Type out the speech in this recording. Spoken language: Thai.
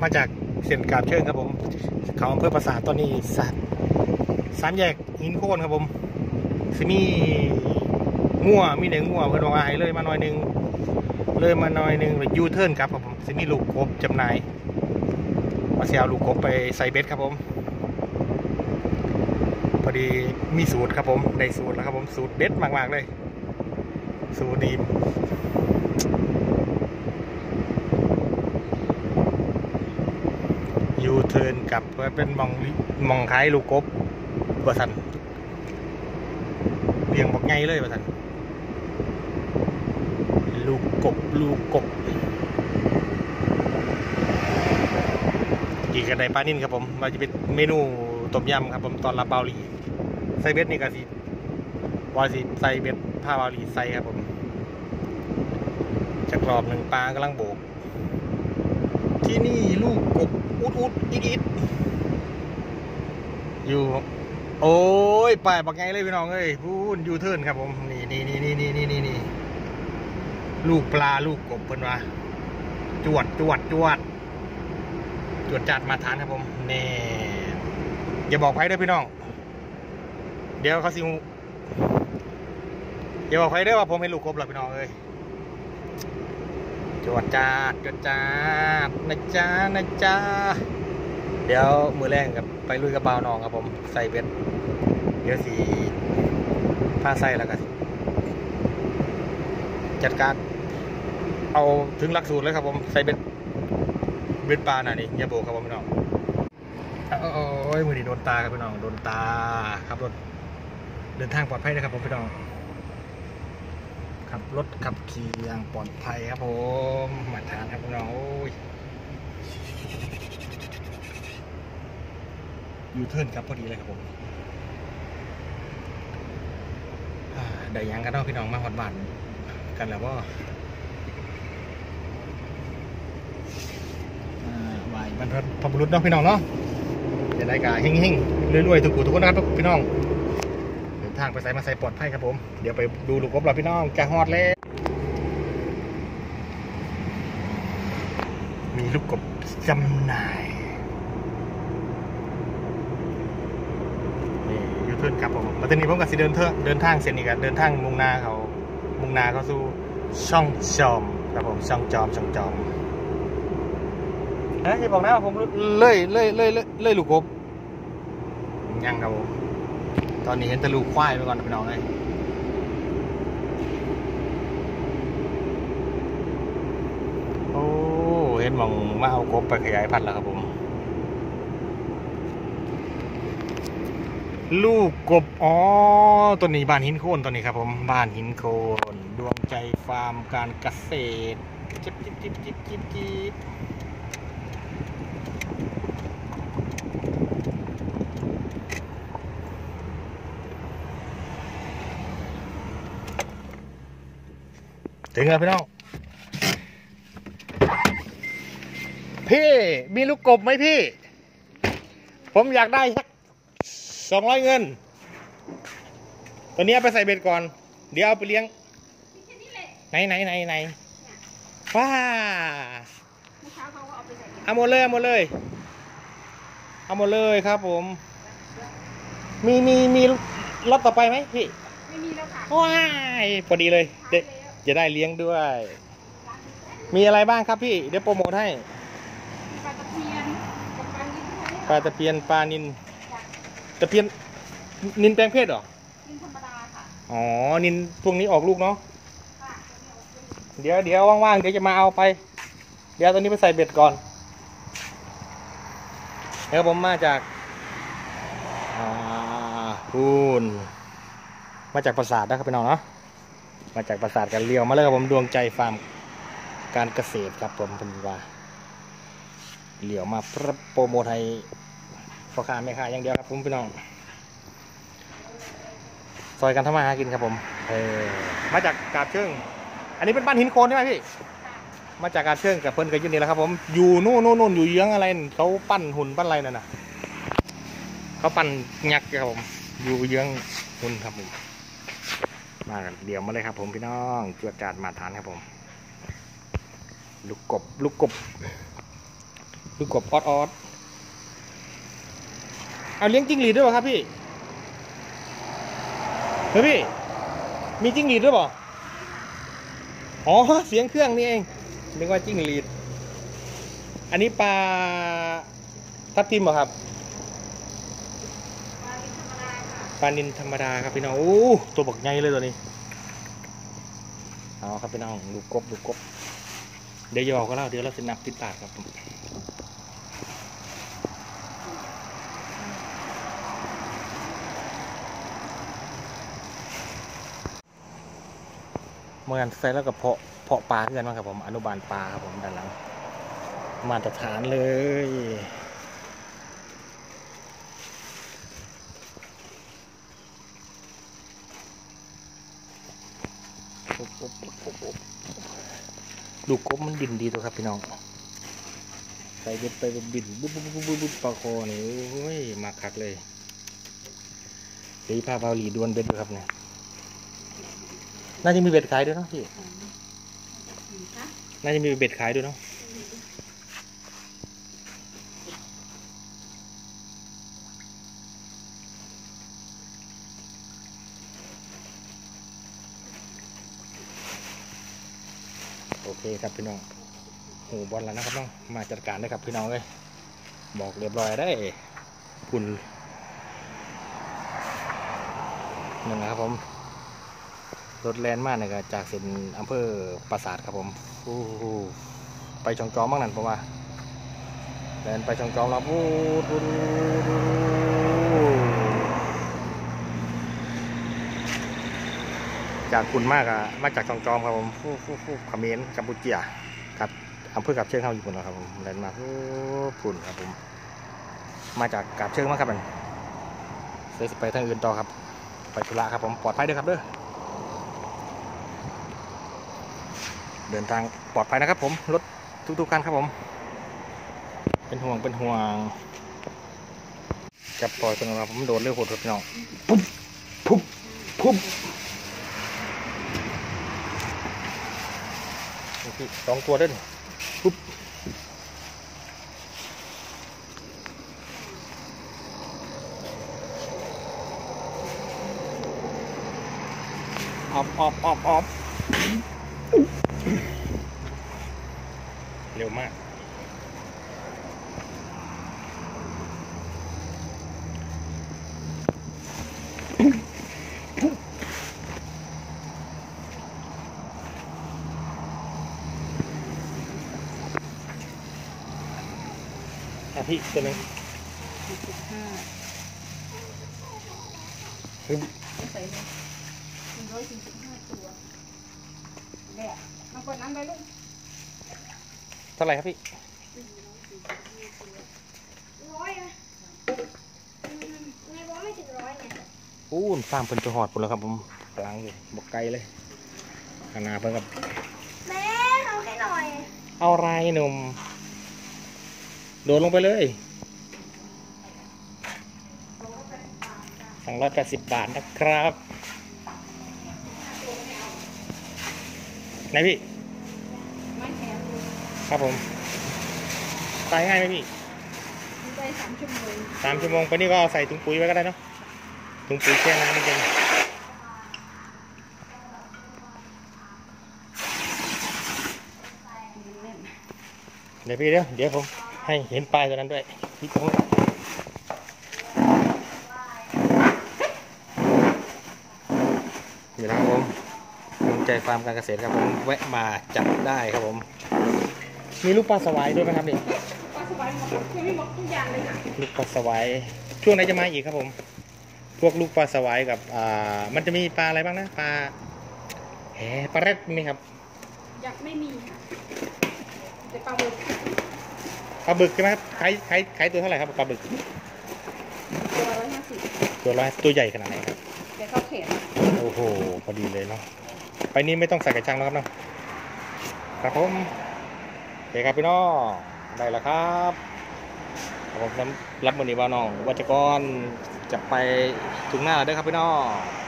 มาจากเส้นกาบเชิงครับผมเขาอำเภอปราสาทตอนนี้สามแยกหินโคนครับผมสิมีงัวมีเด็กงัวเพิ่นบอกว่าให้เลยมาหน่อยนึงไปยูเทิร์นครับผมสิมีลูกกบจำหน่ายมาเสียลูกกบไปใส่เบ็ดครับผมพอดีมีสูตรครับผมได้สูตรแล้วครับผมสูตรเด็ดมากๆเลยสูตรดียูเทิร์นกลับเป็นมองขายลูกกบประสันเรียงบอกไงเลยประสันลูกกบอีกกระไดปลานิ่นครับผมเราจะเป็นเมนูต้มยำครับผมตอนรับเบาหลีใส่เบ็ดนี่ก็สิว่าสิใส่เบ็ดผ้าเบาหลีใส่ครับผมจากรอบหนึ่งปลากำลังโบกที่นี่ลูกกบอุดอิดอยู่โอ้ยไปบอกไงเลยพี่น้องเอ้ยพูนยูเทิร์นครับผมนี่ลูกปลาลูกกบเพิ่นว่าจวดจัดมาทานครับผมนี่อย่าบอกใครเด้อพี่น้องเดี๋ยวเขาสิอย่าบอกใครเด้อว่าผมเป็นลูกกบหรอกพี่น้องเอ้ยจวดจัดนะจ๊ะเดี๋ยวมือแรงกับไปลุยกระเป๋าน้องครับผมใส่เบ็ดเดี๋ยวสีผ้าใส่แล้วกันจัดการเอาถึงหลักสูตรเลยครับผมใส่เบ็ดปลาหน่ะนี่อย่าโบกครับผมพี่น้องโอ้ยมือดีโดนตาครับพี่น้องโดนตาครับรถเดินทางปลอดภัยนะครับผมพี่น้องขับรถขับขี่อย่างปลอดภัยครับผมมาทานครับพี่น้องโอ้ยยูเทิร์นครับพอดีเลยครับผมได้ยังกันเนาะพี่น้องมาหอดบ้านกันแล้วว่าไหวบรรพบุรุษเนาะพี่น้องเนาะจะได้กาเฮงรวยๆทุกคนนะครับพี่น้องเดินทางไปใส่มาใส่ปลอดภัยครับผมเดี๋ยวไปดูลูกกบเราพี่น้องจะฮอดเลยมีลูกกบจำหน่ายนี่ยูเทิร์นครับผมแล้วทีนี้ผมก็สิเดินทางเส้นนี้กันเดินทางมุ่งหน้าเขาสู่ช่องจอมครับผมช่องจอมที่บอกนะว่าผมเลยลูกกบยังครับผมตอนนี้เห็นแต่ลูกควายไปก่อนพี่น้องเลยโอ้เห็นมองมาเอากบไปขยายพันธุ์แล้วครับผมลูกกบอ๋อตัวนี้บ้านหินโคนตัวนี้ครับผมบ้านหินโคนดวงใจฟาร์มการเกษตรจิ๊บถึงแล้วพี่น้องพี่มีลูกกบไหมพี่ผมอยากได้สัก200 เงินตัวนี้ไปใส่เบ็ดก่อนเดี๋ยวเอาไปเลี้ยงไหนว้าเอาหมดเลยครับผมมีรอบต่อไปไหมพี่ไม่มีแล้วค่ะว้ายพอดีเลยจะได้เลี้ยงด้วยมีอะไรบ้างครับพี่เดี๋ยวโปรโมทให้ปลาตะเพียนปลานินตะเพียนนินแปลงเพศเหรอนินธรรมดาค่ะอ๋อนินพวกนี้ออกลูกเนาะเดี๋ยวว่างๆเดี๋ยวจะมาเอาไปเดี๋ยวตอนนี้ไปใส่เบ็ดก่อนแล้วผมมาจากมาจากปราสาทนะครับพี่น้องเนาะมาจากปราสาทกันเลี้ยวมาเลยครับผมดวงใจฟาร์มการเกษตรครับผมเป็นว่าเลี้ยวมาโปรโมทให้พ่อค้าแม่ค้าอย่างเดียวครับผมพี่น้องซอยกันทำมาหากินครับผมมาจากกาบเชิงอันนี้เป็นบ้านหินโคนใช่ไหมพี่มาจากกาบเชิงกับเพิ่นก็อยู่นี่แหละครับผมอยู่นู่นอยู่เยื้องอะไรเขาปั้นหุ่นปั้นอะไรนั่นน่ะเขาปั้นยักษ์ครับผมอยู่เยื้องหุ่นครับผมมากันเดี๋ยวมาเลยครับผมพี่น้องจวดจาดมาทานครับผมลูกกบดูกบออดเอาเลี้ยงจิ้งหรีดด้วยเปล่าครับพี่เฮ้ยพี่มีจิ้งหรีดด้วยเปล่าอ๋อเสียงเครื่องนี่เองนึกว่าจิ้งหรีดอันนี้ปลาทับทิมเหรอครับปลานิลธรรมดาครับพี่น้องโอ้ตัวบักใหญ่เลยตัวนี้เอาครับพี่น้องดูกบเดี๋ยวหยอกก็เล่าเดี๋ยวเราจะนับติดปากครับผมเมื่อกันใส่แล้วก็เพาะปลาเพื่อนมาครับผมอนุบาลปลาครับผมด้านหลังมาตรฐานเลยดูกบมันบินดีตัวครับพี่น้องใส่เบ็ดไปบินบุ๊บปลาคอนี่โอ้ยมาคักเลยเดี๋ยวพาเบาหลีดวลเบ็ดดูครับเนี่ยน่าจะมีเบ็ดขายด้วยเนาะพี่น่าจะมีเบ็ดขายด้วยเนาะโอเคครับพี่น้องหูบอลแล้วนะครับน้องมาจัดการได้ครับพี่น้องเลยบอกเรียบร้อยได้คุณนั่นนะครับผมรถแลนด์มากนะครับจากเส้นอำเภอปราสาทครับผมไปช่องจอมบ้างนั่นเพราะว่าแลนด์ไปช่องจอมแล้วจากคุณมากอะมาจากช่องจอมครับผมเขมรกัมพูชาครับอำเภอกับเชิงเข้าญี่ปุ่นนะครับผมแลนด์มาปุ่นครับผมมาจากกับเชิงมากครับมันเสียไปทางอื่นต่อครับไปธุระครับผมปลอดภัยด้วยครับเดินทางปลอดภัยนะครับผมรถทุกคันครับผมเป็นห่วงจับปล่อยตัวเราผมโดนเรื่องโหดครับพี่น้องปุ๊บนี่สองตัวด้วยปุ๊บออฟเร็วมากพี่ตัวนึงใส่เลย145 ตัวแหละมาเปิดน้ำไปลูกเท่าไหร่ครับพี่ 100นะในบอกไม่ถึง100ไงฟาร์มเป็นตัวหอดปุ่นแล้วครับผมกลางอยู่บกไกลเลยขนาดเพิ่งกับแม่เอาให้หน่อยเอาไรหนุ่มโดดลงไปเลย280 บาทนะครับไหนพี่ไม่แถมครับผมตายง่ายไหมพี่ไป3 ชั่วโมง 3 ชั่วโมงไปนี่ก็ใส่ถุงปุ๋ยไว้ก็ได้เนาะถุงปุ๋ยแช่น้ำมันเย็นเดี๋ยวพี่เดี๋ยวผมให้เห็นปลายตัวนั้นด้วยพี่ตรงอยู่นะครับผมภูมิใจฟาร์มการเกษตรครับผมแวะมาจับได้ครับผมมีลูกปลาสวายด้วยไหมครับนี่ปลาสวายหมดยังไม่หมดทุกอย่างเลยค่ะลูกปลาสวายช่วงไหนจะมาอีกครับผมพวกลูกปลาสวายกับมันจะมีปลาอะไรบ้างนะปลาปลาแรดไหมครับยังไม่มีค่ะแต่ปลาบึกใช่ไหมครับขายตัวเท่าไหร่ครับปลาบึกตัว150 ตัวใหญ่ขนาดไหนครับแต่เขาเข็นโอ้โหพอดีเลยเนาะไปนี้ไม่ต้องใส่กระชังแล้วครับเนาะครับผมโอเคครับพี่น้องได้แล้วครับผมรับมือนี้บ่าวน้องวัชกรจะไปถึงหน้าแล้วด้วยครับพี่น้อง